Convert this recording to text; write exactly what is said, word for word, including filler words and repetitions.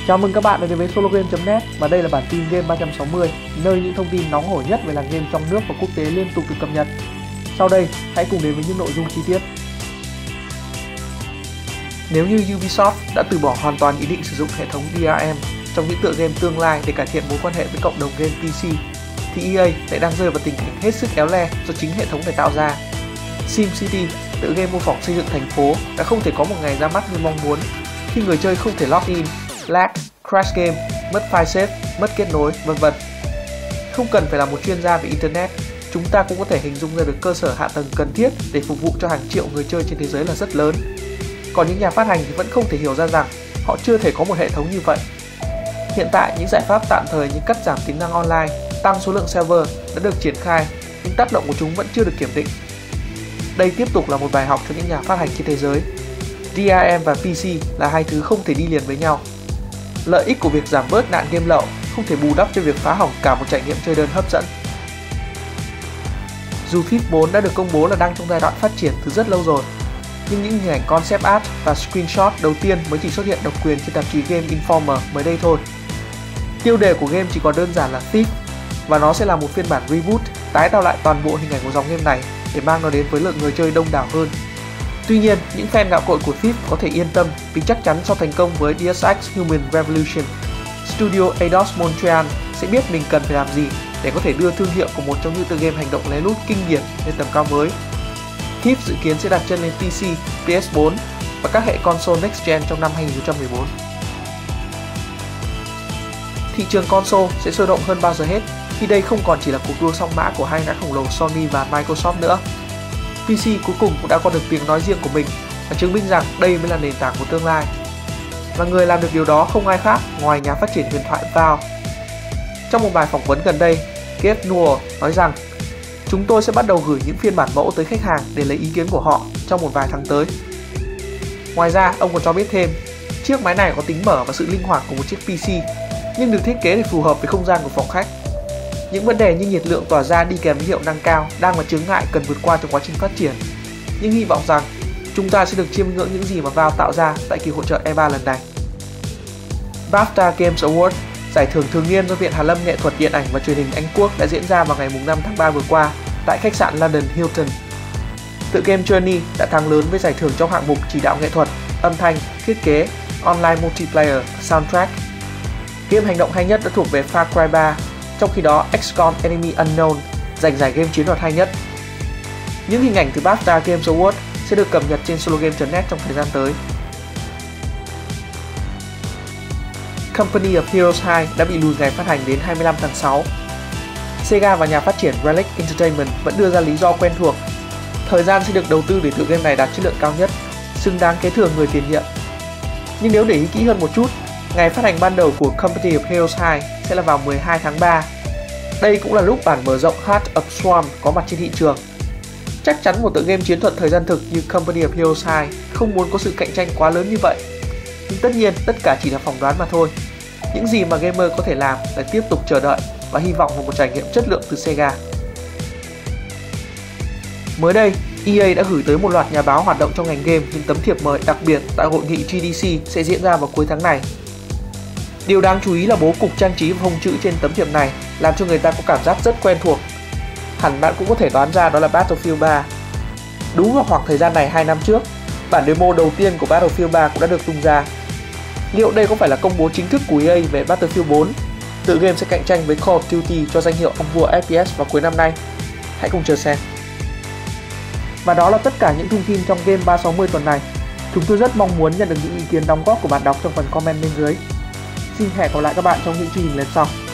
Chào mừng các bạn đã đến với Sologame chấm net và đây là bản tin Game ba trăm sáu mươi, nơi những thông tin nóng hổi nhất về làng game trong nước và quốc tế liên tục được cập nhật. Sau đây, hãy cùng đến với những nội dung chi tiết. Nếu như Ubisoft đã từ bỏ hoàn toàn ý định sử dụng hệ thống đê rờ em trong những tựa game tương lai để cải thiện mối quan hệ với cộng đồng game pê xê, thì e a lại đang rơi vào tình cảnh hết sức éo le do chính hệ thống này tạo ra. SimCity, tựa game mô phỏng xây dựng thành phố, đã không thể có một ngày ra mắt như mong muốn khi người chơi không thể login, lag, crash game, mất file save, mất kết nối, vân vân. Không cần phải là một chuyên gia về Internet, chúng ta cũng có thể hình dung ra được cơ sở hạ tầng cần thiết để phục vụ cho hàng triệu người chơi trên thế giới là rất lớn. Còn những nhà phát hành thì vẫn không thể hiểu ra rằng họ chưa thể có một hệ thống như vậy. Hiện tại, những giải pháp tạm thời như cắt giảm tính năng online, tăng số lượng server đã được triển khai, nhưng tác động của chúng vẫn chưa được kiểm định. Đây tiếp tục là một bài học cho những nhà phát hành trên thế giới. đê rờ em và pê xê là hai thứ không thể đi liền với nhau. Lợi ích của việc giảm bớt nạn game lậu không thể bù đắp cho việc phá hỏng cả một trải nghiệm chơi đơn hấp dẫn. Dù Thief bốn đã được công bố là đang trong giai đoạn phát triển từ rất lâu rồi, nhưng những hình ảnh concept art và screenshot đầu tiên mới chỉ xuất hiện độc quyền trên tạp chí Game Informer mới đây thôi. Tiêu đề của game chỉ còn đơn giản là Thief, và nó sẽ là một phiên bản reboot tái tạo lại toàn bộ hình ảnh của dòng game này để mang nó đến với lượng người chơi đông đảo hơn. Tuy nhiên, những fan gạo cội của Thief có thể yên tâm vì chắc chắn sau thành công với Deus Ex Human Revolution, Studio Eidos Montreal sẽ biết mình cần phải làm gì để có thể đưa thương hiệu của một trong những tựa game hành động lén lút kinh điển lên tầm cao mới. Thief dự kiến sẽ đặt chân lên pê xê, pê ét bốn và các hệ console next gen trong năm hai nghìn không trăm mười bốn. Thị trường console sẽ sôi động hơn bao giờ hết khi đây không còn chỉ là cuộc đua song mã của hai gã khổng lồ Sony và Microsoft nữa. pê xê cuối cùng cũng đã có được tiếng nói riêng của mình và chứng minh rằng đây mới là nền tảng của tương lai. Và người làm được điều đó không ai khác ngoài nhà phát triển huyền thoại Valve. Trong một bài phỏng vấn gần đây, Gabe Newell nói rằng chúng tôi sẽ bắt đầu gửi những phiên bản mẫu tới khách hàng để lấy ý kiến của họ trong một vài tháng tới. Ngoài ra, ông còn cho biết thêm, chiếc máy này có tính mở và sự linh hoạt của một chiếc pê xê, nhưng được thiết kế để phù hợp với không gian của phòng khách. Những vấn đề như nhiệt lượng tỏa ra đi kèm với hiệu năng cao đang là chướng ngại cần vượt qua trong quá trình phát triển. Nhưng hy vọng rằng chúng ta sẽ được chiêm ngưỡng những gì mà Valve tạo ra tại kỳ hội chợ E ba lần này. BAFTA Games Award, giải thưởng thường niên do Viện Hàn lâm Nghệ thuật Điện ảnh và Truyền hình Anh Quốc đã diễn ra vào ngày năm tháng ba vừa qua tại khách sạn London Hilton. Tựa game Journey đã thắng lớn với giải thưởng trong hạng mục chỉ đạo nghệ thuật, âm thanh, thiết kế, online multiplayer, soundtrack. Game hành động hay nhất đã thuộc về Far Cry ba, trong khi đó ích com Enemy Unknown giành giải game chiến thuật hay nhất. Những hình ảnh từ BAFTA Games Award sẽ được cập nhật trên Sologame chấm net trong thời gian tới. Company of Heroes hai đã bị lùi ngày phát hành đến hai mươi lăm tháng sáu. Sega và nhà phát triển Relic Entertainment vẫn đưa ra lý do quen thuộc. Thời gian sẽ được đầu tư để tựa game này đạt chất lượng cao nhất, xứng đáng kế thừa người tiền nhiệm. Nhưng nếu để ý kỹ hơn một chút, ngày phát hành ban đầu của Company of Heroes hai sẽ là vào mười hai tháng ba. Đây cũng là lúc bản mở rộng Heart of Swarm có mặt trên thị trường. Chắc chắn một tựa game chiến thuật thời gian thực như Company of Heroes hai không muốn có sự cạnh tranh quá lớn như vậy. Nhưng tất nhiên, tất cả chỉ là phỏng đoán mà thôi. Những gì mà gamer có thể làm là tiếp tục chờ đợi và hy vọng vào một trải nghiệm chất lượng từ Sega. Mới đây, e a đã gửi tới một loạt nhà báo hoạt động trong ngành game những tấm thiệp mời đặc biệt tại hội nghị giê đê xê sẽ diễn ra vào cuối tháng này. Điều đáng chú ý là bố cục trang trí và phông chữ trên tấm thiệp này làm cho người ta có cảm giác rất quen thuộc. Hẳn bạn cũng có thể đoán ra đó là Battlefield ba. Đúng vào khoảng thời gian này hai năm trước, bản demo đầu tiên của Battlefield ba cũng đã được tung ra. Liệu đây có phải là công bố chính thức của e a về Battlefield bốn? Tựa game sẽ cạnh tranh với Call of Duty cho danh hiệu ông vua ép pê ét vào cuối năm nay. Hãy cùng chờ xem. Và đó là tất cả những thông tin trong Game ba trăm sáu mươi tuần này. Chúng tôi rất mong muốn nhận được những ý kiến đóng góp của bạn đọc trong phần comment bên dưới. Xin hẹn gặp lại các bạn trong những chương trình lần sau.